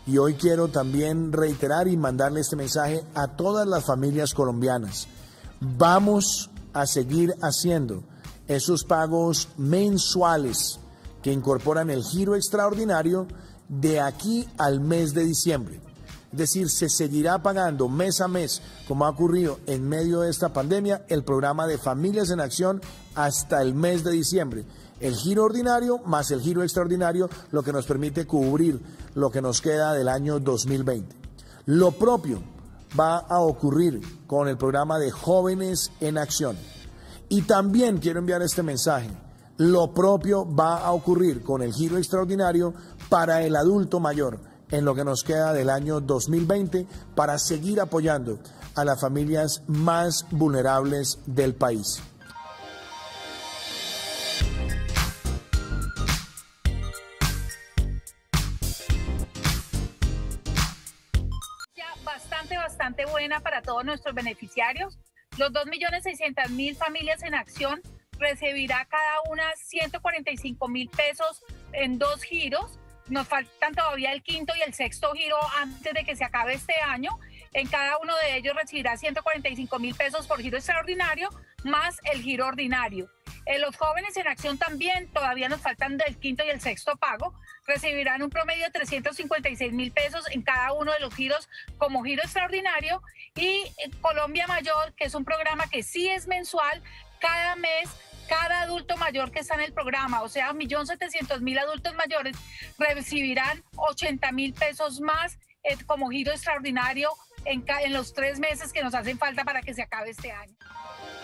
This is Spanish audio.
Y hoy quiero también reiterar y mandarle este mensaje a todas las familias colombianas. Vamos a seguir haciendo esos pagos mensuales que incorporan el giro extraordinario de aquí al mes de diciembre. Es decir, se seguirá pagando mes a mes, como ha ocurrido en medio de esta pandemia, el programa de Familias en Acción hasta el mes de diciembre. El giro ordinario más el giro extraordinario, lo que nos permite cubrir lo que nos queda del año 2020. Lo propio va a ocurrir con el programa de Jóvenes en Acción. Y también quiero enviar este mensaje. Lo propio va a ocurrir con el giro extraordinario para el adulto mayor en lo que nos queda del año 2020 para seguir apoyando a las familias más vulnerables del país. Bastante buena para todos nuestros beneficiarios. Los 2.600.000 familias en acción recibirá cada una 145.000 pesos en 2 giros. Nos faltan todavía el quinto y el sexto giro antes de que se acabe este año. En cada uno de ellos recibirá 145.000 pesos por giro extraordinario más el giro ordinario. Los jóvenes en acción también, todavía nos faltan del quinto y el sexto pago, recibirán un promedio de 356.000 pesos en cada uno de los giros como giro extraordinario. Y Colombia Mayor, que es un programa que sí es mensual, cada mes, cada adulto mayor que está en el programa, o sea, 1.700.000 adultos mayores, recibirán 80.000 pesos más como giro extraordinario en los 3 meses que nos hacen falta para que se acabe este año.